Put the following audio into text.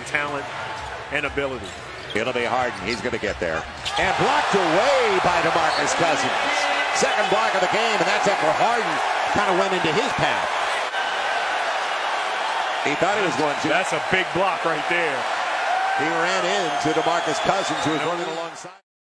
talent and ability. It'll be Harden. He's going to get there. And blocked away by DeMarcus Cousins. Second block of the game, and that's after Harden kind of went into his path. He thought he was going to. That's a big block right there. He ran into DeMarcus Cousins, who was running alongside.